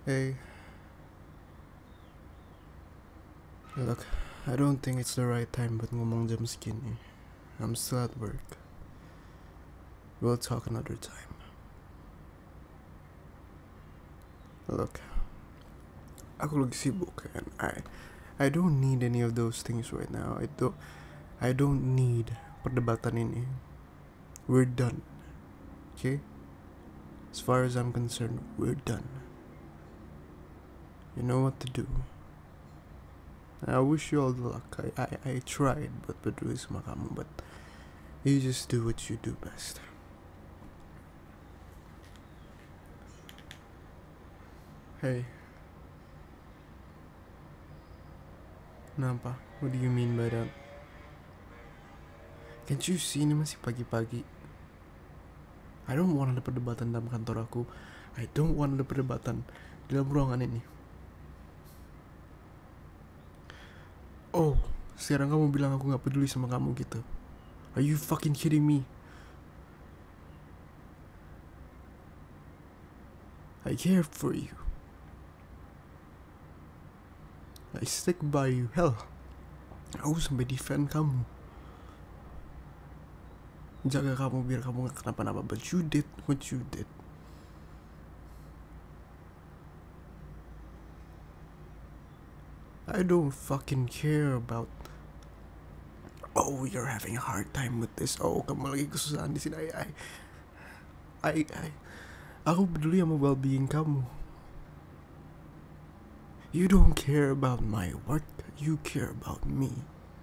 Hey, look, I don't think it's the right time buat ngomong jam segini. I'm still at work. We'll talk another time. Look, aku lagi sibuk and I don't need any of those things right now. I don't need perdebatan ini. We're done. Okay? As far as I'm concerned, we're done. You know what to do. I wish you all the luck. I tried buat peduli sama kamu, but you just do what you do best. Hey. Kenapa? What do you mean by that? Can't you see ini masih pagi-pagi? I don't want ada perdebatan dalam kantor aku. I don't want ada perdebatan dalam ruangan ini. Oh, sekarang kamu bilang aku gak peduli sama kamu gitu. Are you fucking kidding me? I care for you. I stick by you. Hell, aku sampai defend kamu, jaga kamu biar kamu gak kenapa-napa. But you did what you did. I don't fucking care about, oh, you're having a hard time with this. Oh, kamu lagi kesusahan di sini. Aku peduli sama well-being kamu. You don't care about my work. You care about me.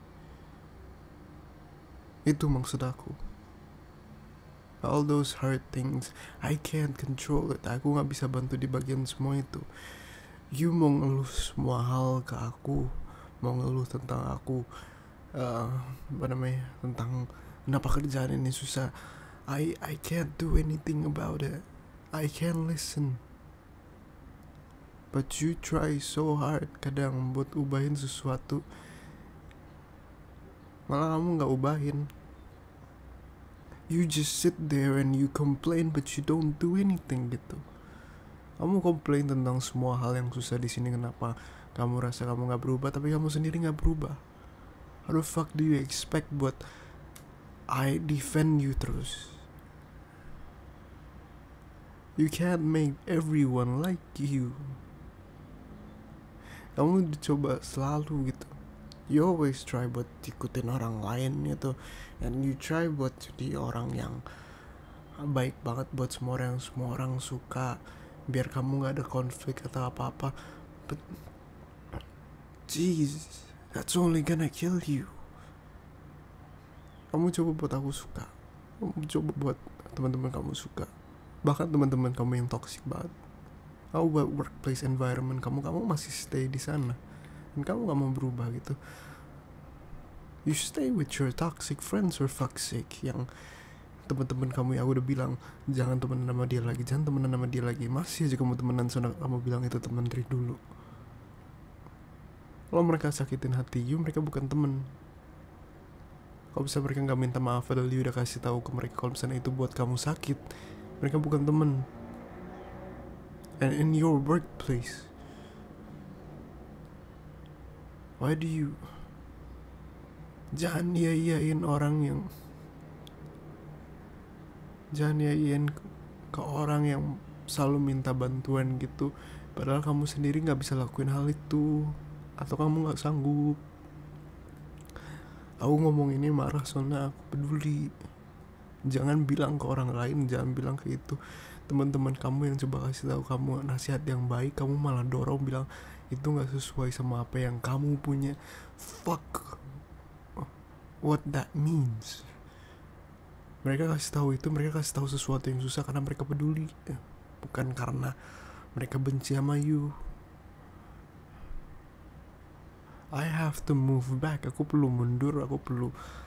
Itu maksud aku. All those hard things, I can't control it. Aku gak bisa bantu di bagian semua itu. You mau ngeluh semua hal ke aku, mau ngeluh tentang aku, tentang kenapa kerjaan ini susah. I can't do anything about it. I can't listen. But you try so hard kadang buat ubahin sesuatu, malah kamu gak ubahin. You just sit there and you complain but you don't do anything gitu. Kamu komplain tentang semua hal yang susah di sini. Kenapa kamu rasa kamu gak berubah tapi kamu sendiri gak berubah? How the fuck do you expect buat I defend you terus? You can't make everyone like you. Kamu dicoba selalu gitu. You always try buat ikutin orang lain gitu, and you try buat jadi orang yang baik banget buat semua orang suka, biar kamu gak ada konflik atau apa-apa. But jeez, that's only gonna kill you. Kamu coba buat aku suka, kamu coba buat teman-teman kamu suka, bahkan teman-teman kamu yang toxic banget. Kamu buat workplace environment kamu masih stay di sana, dan kamu gak mau berubah gitu. You stay with your toxic friends for fuck's sake. Yang teman-teman kamu yang aku udah bilang jangan temenan sama dia lagi, jangan temenan sama dia lagi, masih aja kamu temenan sama kamu bilang itu teman dari dulu. Kalau mereka sakitin hati you, mereka bukan temen. Kalau bisa mereka gak minta maaf padahal you udah kasih tahu ke mereka kalau misalnya itu buat kamu sakit, mereka bukan temen. And in your workplace, why do you jangan iya-iyain orang yang, jangan iya-iyain ke orang yang selalu minta bantuan gitu, padahal kamu sendiri gak bisa lakuin hal itu, atau kamu gak sanggup. Aku ngomong ini marah soalnya aku peduli. Jangan bilang ke orang lain, jangan bilang ke itu teman-teman kamu yang coba kasih tahu kamu nasihat yang baik, kamu malah dorong bilang itu gak sesuai sama apa yang kamu punya. Fuck what that means. Mereka kasih tahu itu, mereka kasih tahu sesuatu yang susah karena mereka peduli, bukan karena mereka benci sama you. I have to move back. Aku perlu mundur. Aku perlu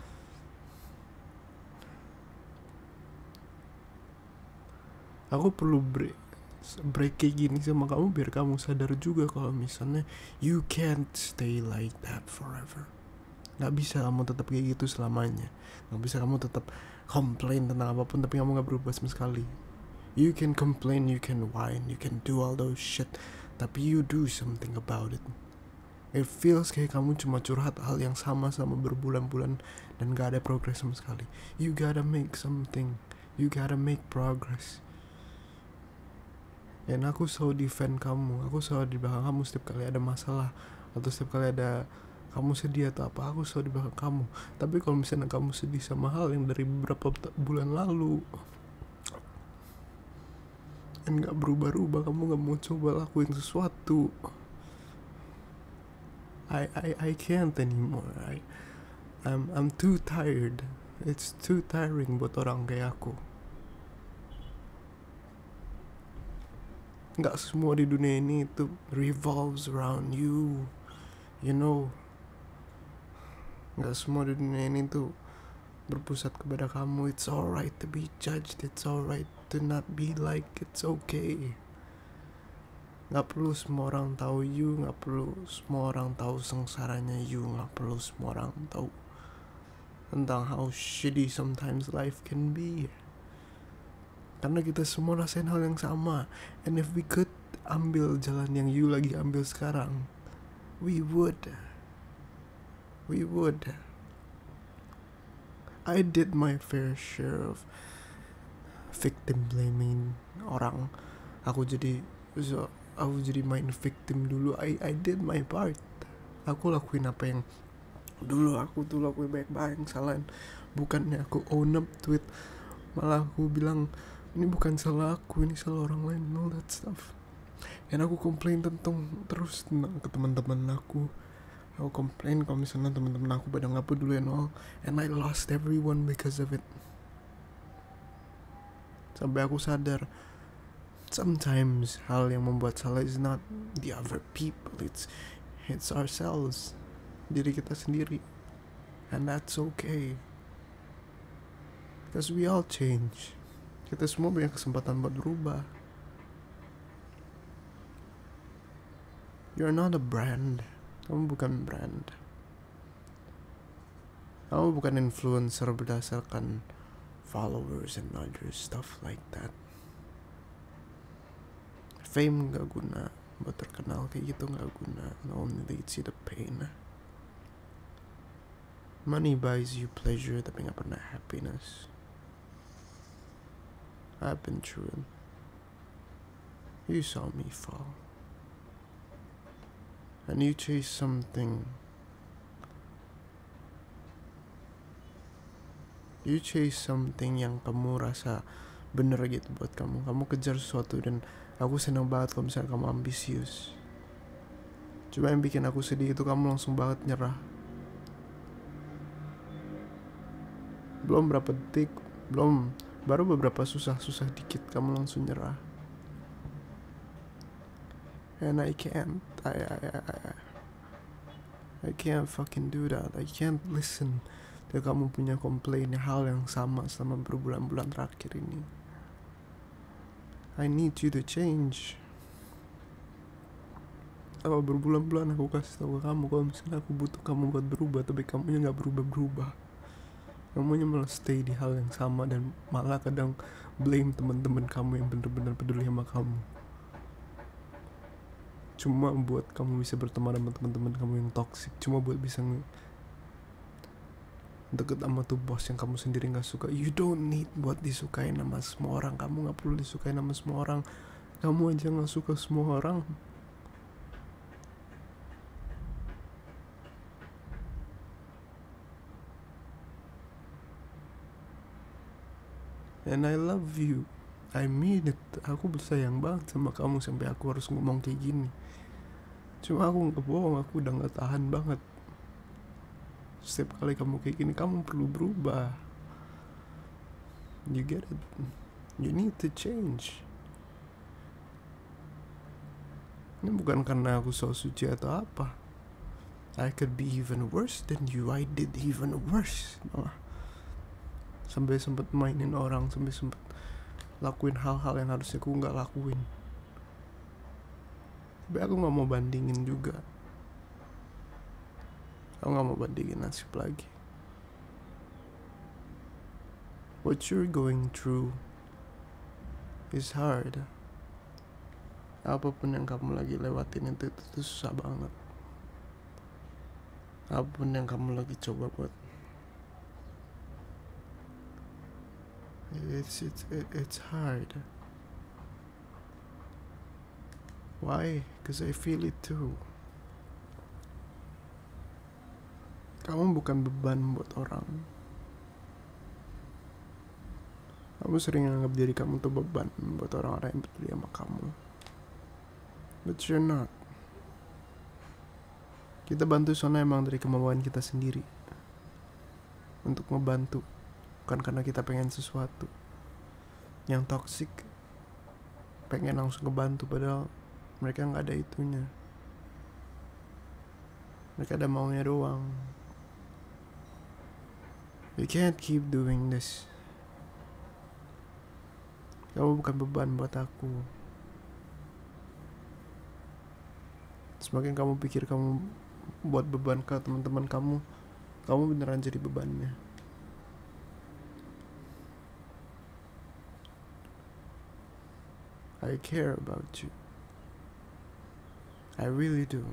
break kayak gini sama kamu biar kamu sadar juga kalau misalnya you can't stay like that forever. Gak bisa kamu tetap kayak gitu selamanya. Gak bisa kamu tetap complain tentang apapun tapi kamu gak berubah sama sekali. You can complain, you can whine, you can do all those shit, tapi you do something about it. It feels kayak kamu cuma curhat hal yang sama selama berbulan-bulan dan gak ada progress sama sekali. You gotta make something, you gotta make progress. Dan aku selalu defend kamu, aku selalu di belakang kamu setiap kali ada masalah, atau setiap kali ada kamu sedih atau apa, aku selalu di belakang kamu. Tapi kalau misalnya kamu sedih sama hal yang dari beberapa bulan lalu dan gak berubah-ubah, kamu gak mau coba lakuin sesuatu, I can't anymore. I'm too tired. It's too tiring buat orang kayak aku. Gak semua di dunia ini itu revolves around you, you know. Gak semua di dunia ini tuh berpusat kepada kamu. It's alright to be judged, it's alright to not be like, it's okay. Gak perlu semua orang tahu you, gak perlu semua orang tahu sengsaranya you, gak perlu semua orang tahu tentang how shitty sometimes life can be. Karena kita semua rasain hal yang sama. And if we could ambil jalan yang you lagi ambil sekarang, we would. I did my fair share of victim blaming orang. Aku jadi main victim dulu. I did my part. Aku lakuin apa yang dulu aku tuh lakuin baik-baik, kesalahan. Bukannya aku own up to it, malah aku bilang ini bukan salah aku, ini salah orang lain, all that stuff. Dan aku komplain terus tentang ke teman-teman aku. Aku komplain kalau misalnya teman-teman aku pada nggak peduli and all, and I lost everyone because of it. Sampai aku sadar, sometimes hal yang membuat salah is not the other people, it's ourselves, diri kita sendiri, and that's okay, because we all change. Kita semua punya kesempatan buat berubah. You're not a brand. Kamu bukan brand. Kamu bukan influencer berdasarkan followers and other stuff like that. Fame gak guna, buat terkenal kayak gitu gak guna. It only leads you to pain. Money buys you pleasure tapi gak pernah happiness. I've been through it. You saw me fall. And you chase something. You chase something yang kamu rasa bener gitu buat kamu. Kamu kejar sesuatu, dan aku senang banget kalau misalnya kamu ambisius. Cuma yang bikin aku sedih itu kamu langsung banget nyerah. Baru beberapa susah dikit kamu langsung nyerah. And I can't fucking do that. I can't listen dan kamu punya komplain hal yang sama selama berbulan-bulan terakhir ini. I need you to change. Kalau berbulan-bulan aku kasih tahu ke kamu kalau misalnya aku butuh kamu buat berubah, tapi kamunya nggak berubah. Kamunya malah stay di hal yang sama dan malah kadang blame teman-teman kamu yang bener-bener peduli sama kamu. Cuma buat kamu bisa berteman sama teman-teman kamu yang toxic, cuma buat bisa deket sama tuh bos yang kamu sendiri nggak suka. You don't need buat disukain sama semua orang. Kamu nggak perlu disukain sama semua orang. Kamu aja nggak suka semua orang. And I love you, I mean it. Aku bersayang banget sama kamu sampai aku harus ngomong kayak gini. Cuma aku nggak bohong, aku udah nggak tahan banget. Setiap kali kamu kayak gini, kamu perlu berubah. You get it? You need to change. Ini bukan karena aku so suci atau apa. I could be even worse than you. I did even worse malah. Sampai sempet mainin orang, sampai sempet lakuin hal-hal yang harusnya aku nggak lakuin. Tapi aku nggak mau bandingin juga. Aku nggak mau bandingin nasib lagi. What you're going through is hard, Apapun yang kamu lagi lewatin itu susah banget. Apapun yang kamu lagi coba buat, it's hard. Why? Cause I feel it too. Kamu bukan beban buat orang. Kamu sering anggap diri kamu tuh beban buat orang-orang yang peduli sama kamu. But you're not. Kita bantu soalnya emang dari kemauan kita sendiri untuk membantu, bukan karena kita pengen sesuatu. Yang toxic pengen langsung ngebantu padahal mereka nggak ada itunya. Mereka ada maunya doang. You can't keep doing this. Kamu bukan beban buat aku. Semakin kamu pikir kamu buat beban ke teman-teman kamu beneran jadi bebannya. I care about you. I really do.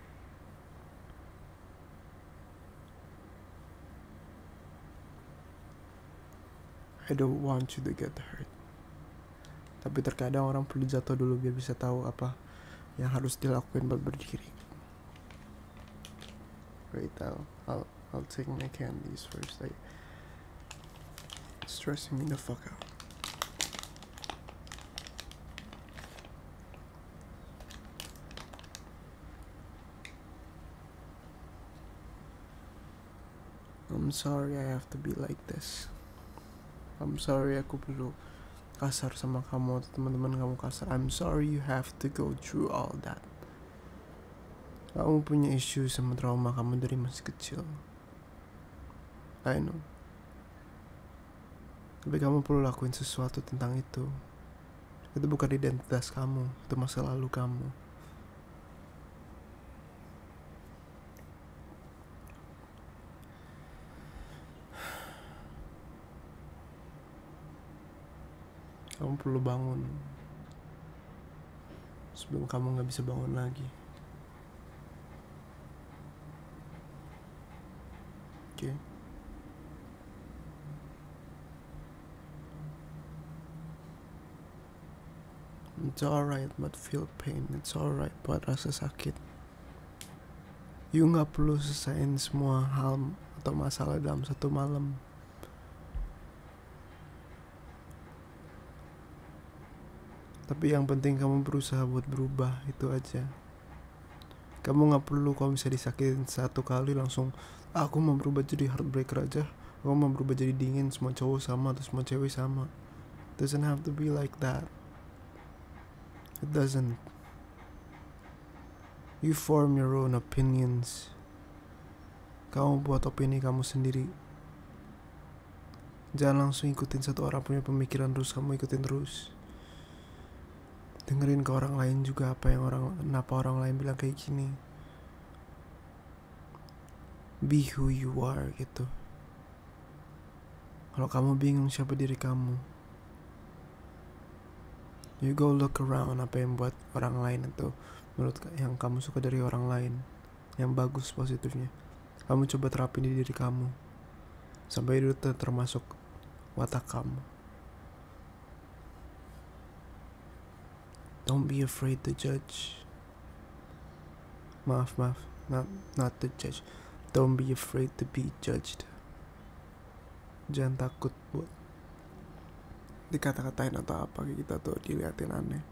I don't want you to get hurt. Tapi terkadang orang perlu jatuh dulu biar bisa tahu apa yang harus dilakuin buat berdiri. Wait, I'll take my candies first. It's stressing me the fuck out. I'm sorry I have to be like this. I'm sorry aku perlu kasar sama kamu atau teman-teman kamu kasar. I'm sorry you have to go through all that. Kamu punya isu sama trauma kamu dari masih kecil. I know. Tapi kamu perlu lakuin sesuatu tentang itu. Itu bukan identitas kamu, itu masa lalu kamu. Kamu perlu bangun sebelum kamu gak bisa bangun lagi. Oke? It's alright but feel pain. It's alright buat rasa sakit. You gak perlu selesaiin semua hal atau masalah dalam satu malam. Tapi yang penting kamu berusaha buat berubah, itu aja. Kamu gak perlu kalau bisa disakitin satu kali langsung aku mau berubah jadi heartbreaker aja. Aku mau berubah jadi dingin, semua cowok sama atau semua cewek sama. It doesn't have to be like that. It doesn't. You form your own opinions. Kamu buat opini kamu sendiri. Jangan langsung ikutin satu orang punya pemikiran terus kamu ikutin terus. Dengerin ke orang lain juga kenapa orang lain bilang kayak gini. Be who you are gitu. Kalau kamu bingung siapa diri kamu, you go look around apa yang buat orang lain atau menurut yang kamu suka dari orang lain yang bagus positifnya. Kamu coba terapin di diri kamu sampai itu termasuk watak kamu. Don't be afraid to judge. Maaf, not to judge. Don't be afraid to be judged. Jangan takut buat dikata-katain atau apa kita tuh diliatin aneh.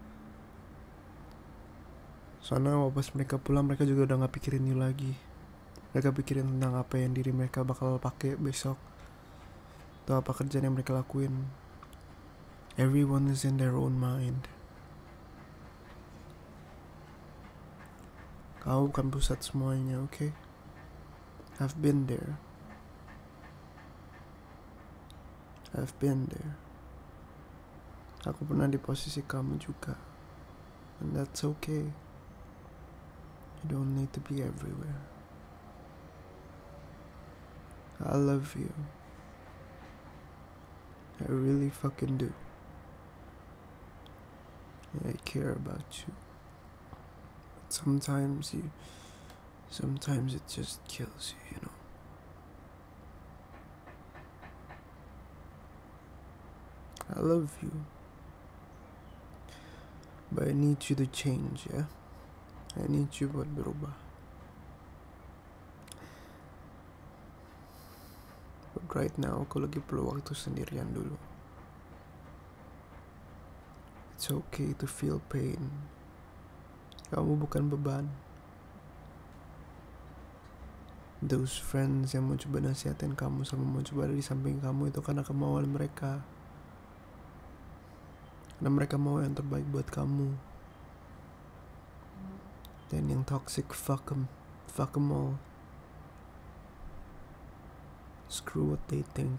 Soalnya pas mereka pulang mereka juga udah gak pikirin you lagi. Mereka pikirin tentang apa yang diri mereka bakal pakai besok atau apa kerjaan yang mereka lakuin. Everyone is in their own mind. Kamu bukan pusat semuanya, okay? I've been there. Aku pernah di posisi kamu juga. And that's okay. You don't need to be everywhere. I love you. I really fucking do. I care about you. But sometimes it just kills you, you know. I love you, but I need you to change, ya. I need you buat berubah. But right now aku lagi perlu waktu sendirian dulu. It's okay to feel pain. Kamu bukan beban. Those friends yang mau coba nasihatin kamu sama mau coba ada di samping kamu itu karena kemauan mereka. Karena mereka mau yang terbaik buat kamu. Dan yang toxic, fuck them all. Screw what they think.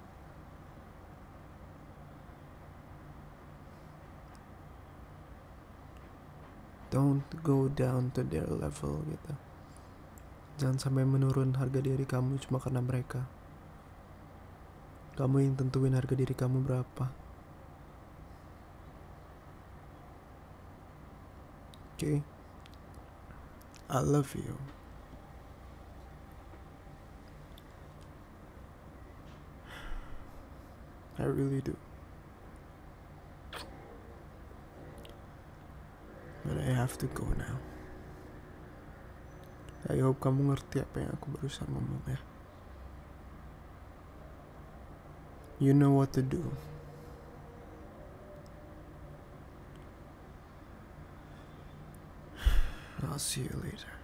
Don't go down to their level gitu. Jangan sampai menurun harga diri kamu cuma karena mereka. Kamu yang tentuin harga diri kamu berapa. Okay? I love you. I really do. But I have to go now. I hope kamu ngerti apa yang aku barusan ngomong ya. You know what to do. I'll see you later.